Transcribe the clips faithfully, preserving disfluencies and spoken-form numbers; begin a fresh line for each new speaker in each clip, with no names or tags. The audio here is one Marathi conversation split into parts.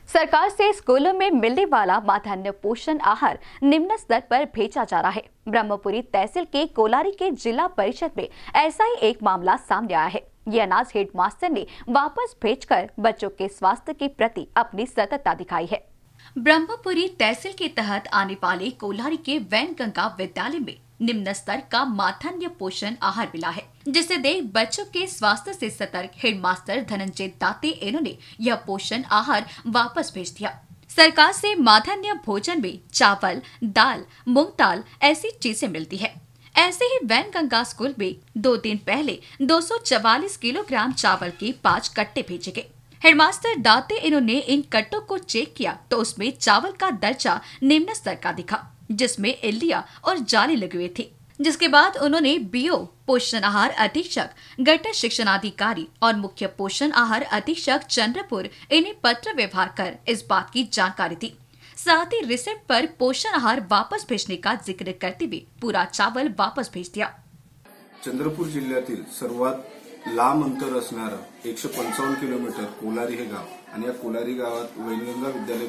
सरकार से स्कूलों में मिलने वाला माध्यान्ह पोषण आहार निम्न स्तर पर भेजा जा रहा है। ब्रह्मपुरी तहसील के कोलारी के जिला परिषद में ऐसा ही एक मामला सामने आया है। यह अनाज हेडमास्टर ने वापस भेजकर बच्चों के स्वास्थ्य के प्रति अपनी सतर्कता दिखाई है। ब्रह्मपुरी तहसील के तहत आने वाले कोलारी के वैन गंगा विद्यालय में निम्न स्तर का माध्यान्ह पोषण आहार मिला है, जिसे देख बच्चों के स्वास्थ्य से सतर्क हेडमास्टर धनंजय दाते इन्होंने यह पोषण आहार वापस भेज दिया। सरकार से माध्यान्ह भोजन में चावल, दाल, मूंग दाल ऐसी चीजें मिलती है। ऐसे ही वैन गंगा स्कूल में दो दिन पहले दो सौ चवालीस किलोग्राम चावल के पाँच कट्टे भेजे गए। हेडमास्टर दाते इन्होंने इन कट्टों को चेक किया तो उसमें चावल का दर्जा निम्न स्तर का दिखा, जिसमें इल्लियां और जाली लगे हुए थे। जिसके बाद उन्होंने बीओ, पोषण आहार अधीक्षक, गटर शिक्षणाधिकारी और मुख्य पोषण आहार अधीक्षक चंद्रपुर इन्हें पत्र व्यवहार कर इस बात की जानकारी दी। साथ ही रिसिप्ट पर पोषण आहार वापस भेजने का जिक्र करते हुए पूरा चावल वापस भेज दिया।
चंद्रपूर जिल्ह्यातील सर्वात लांब अंतर असणारं एकशे पंचावन्न किलोमीटर कोलारी हे गाव आणि या कोलारी गावात वैनगंगा विद्यालय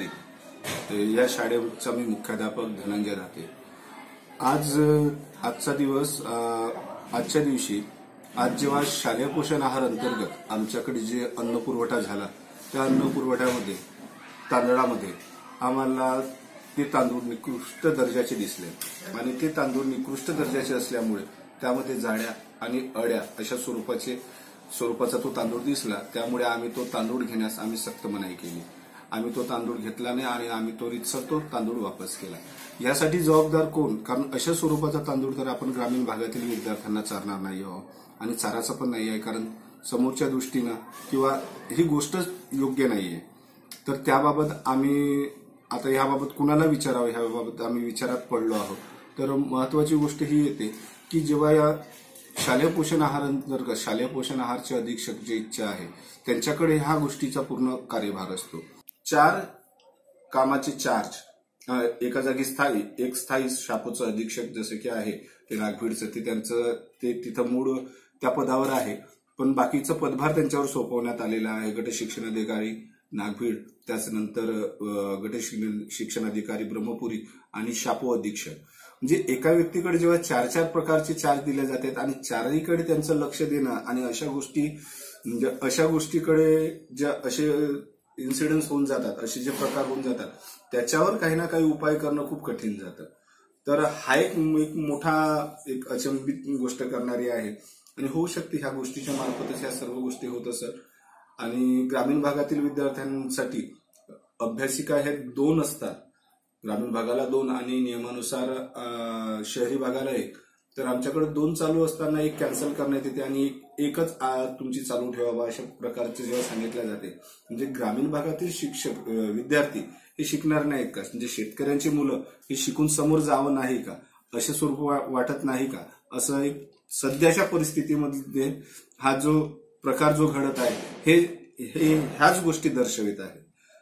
कोलारी या शाळेचा मी मुख्याध्यापक धनंजय दाते। आज आजचा दिवस आजच्या दिवशी आज जेव्हा शालेय पोषण आहार अंतर्गत आमच्याकडे जे अन्न पुरवठा झाला त्या अन्न पुरवठ्यामध्ये तांदळामध्ये आम्हाला ते तांदूळ निकृष्ट दर्जाचे दिसले आणि ते तांदूळ निकृष्ट दर्जाचे असल्यामुळे त्यामध्ये जाड्या आणि अड्या अशा स्वरूपाचे स्वरूपाचा तो तांदूळ दिसला। त्यामुळे आम्ही तो तांदूळ घेण्यास आम्ही सक्त मनाई केली। आम्ही तो तांदूळ घेतला नाही आणि आम्ही तो रितसर तो तांदूळ वापस केला। यासाठी जबाबदार कोण? कारण अशा स्वरूपाचा तांदूळ तर आपण ग्रामीण भागातील विद्यार्थ्यांना चारणार नाही आहोत आणि चाराचा पण नाही आहे, कारण समोरच्या दृष्टीनं किंवा ही गोष्ट योग्य नाहीये। तर त्याबाबत आम्ही आता याबाबत कुणाला विचारावं याबाबत आम्ही विचारात पडलो आहोत। तर महत्वाची गोष्ट ही येते की जेव्हा या शालेय पोषण आहार अंतर्गत शालेय पोषण आहारचे अधीक्षक जे इच्छा आहे त्यांच्याकडे ह्या गोष्टीचा पूर्ण कार्यभार असतो। चार कामाचे चार्ज एका जागी स्थायी एक स्थायी शापोचं अधीक्षक जसे की आहे ते नागपूरचं ते त्यांचं ते तिथं मूळ त्या पदावर आहे, पण बाकीचं पदभार त्यांच्यावर सोपवण्यात आलेला आहे। गट शिक्षणाधिकारी नागपूर, त्याच्यानंतर गट शिक्षणाधिकारी ब्रह्मपुरी आणि शापो अधीक्षक, म्हणजे एका व्यक्तीकडे जेव्हा चार चार प्रकारचे चार्ज दिले जातात आणि चारहीकडे त्यांचं लक्ष देणं आणि अशा गोष्टी म्हणजे अशा गोष्टीकडे ज्या असे इन्सिडेंट्स होऊन जातात, असे जे प्रकार होऊन जातात त्याच्यावर काही ना काही उपाय करणं खूप कठीण जातं। तर हा एक मोठा एक अचंबित गोष्ट करणारी आहे आणि होऊ शकते ह्या गोष्टीच्या मार्फतच ह्या सर्व गोष्टी होत असत। आणि ग्रामीण भागातील विद्यार्थ्यांसाठी अभ्यासिका हे दोन असतात, ग्रामीण भागाला दोन आणि नियमानुसार शहरी भागाला एक। तर आमच्याकडे दोन चालू असताना एक कॅन्सल करण्यात येते आणि एकच तुमची चालू ठेवावा अशा प्रकारचे जेव्हा सांगितले जाते, म्हणजे ग्रामीण भागातील शिक्षक विद्यार्थी हे शिकणार नाहीत का? म्हणजे शेतकऱ्यांची मुलं हे शिकून समोर जावं नाही का असे स्वरूप वाटत नाही का? असं एक सध्याच्या परिस्थितीमध्ये हा जो प्रकार जो घडत आहे हे हे ह्याच गोष्टी दर्शवित आहे।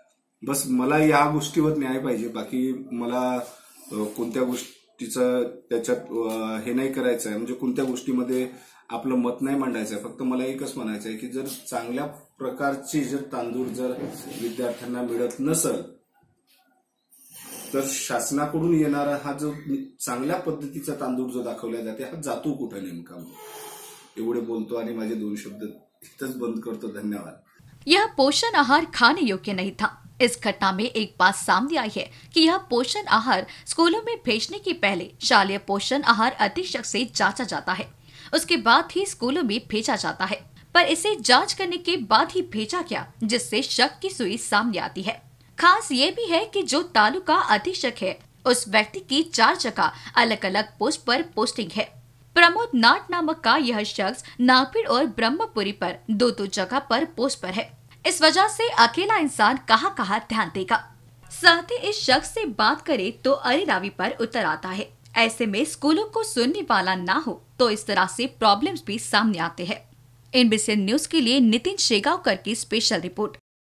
बस मला या गोष्टीवर न्याय पाहिजे, बाकी मला कोणत्या गोष्टीचं त्याच्यात हे नाही करायचं आहे, म्हणजे कोणत्या गोष्टीमध्ये आपलं मत नाही मांडायचं आहे। फक्त मला एकच म्हणायचं आहे की जर चांगल्या प्रकारचे जर तांदूळ जर विद्यार्थ्यांना मिळत नसेल तर शासनाकडून येणारा हा जो चांगल्या पद्धतीचा तांदूळ जो दाखवला जाते हा जातो कुठे नेमका? एवढे बोलतो आणि माझे दोन शब्द इथंच बंद करतो। धन्यवाद।
यह पोषण आहार खाने योग्य नहीं था। इस घटना में एक बात सामने आई है कि यह पोषण आहार स्कूलों में भेजने के पहले शालेय पोषण आहार अधीक्षक से जांचा जाता है, उसके बाद ही स्कूलों में भेजा जाता है। पर इसे जांच करने के बाद ही भेजा गया, जिससे शक की सुई सामने आती है। खास ये भी है कि जो तालुका अधीक्षक है उस व्यक्ति की चार जगह अलग अलग पोस्ट पर पोस्टिंग है। प्रमोद नाट नामक का यह शख्स नागपुर और ब्रह्मपुरी पर दो दो जगह पर पोस्ट पर है। इस वजह से अकेला इंसान कहाँ कहाँ ध्यान देगा। साथ ही इस शख्स से बात करे तो अरेरावी पर उतर आता है। ऐसे में स्कूलों को सुनने वाला ना हो तो इस तरह से प्रॉब्लम्स भी सामने आते हैं। एनबीसीएन न्यूज के लिए नितिन शेगावकर की स्पेशल रिपोर्ट।